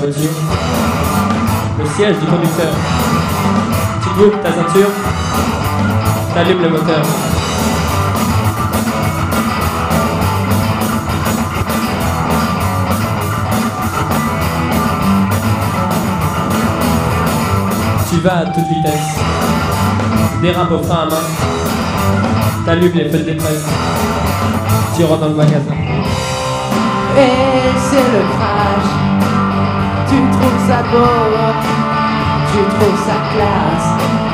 voiture. Le siège du conducteur. Tu boucles ta ceinture. T'allumes le moteur. Tu vas à toute vitesse. Dérape au frein à main. T'allumes les feux de détresse. Tu rentres dans le magasin. Et c'est le crash. Tu trouves ça beau, tu trouves ça classe.